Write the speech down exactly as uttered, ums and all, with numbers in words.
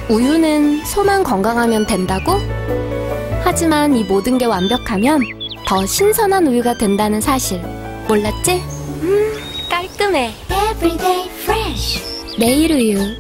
우유는 소만 건강하면 된다고? 하지만 이 모든 게 완벽하면 더 신선한 우유가 된다는 사실 몰랐지? 음, 깔끔해. Everyday fresh. 매일 우유.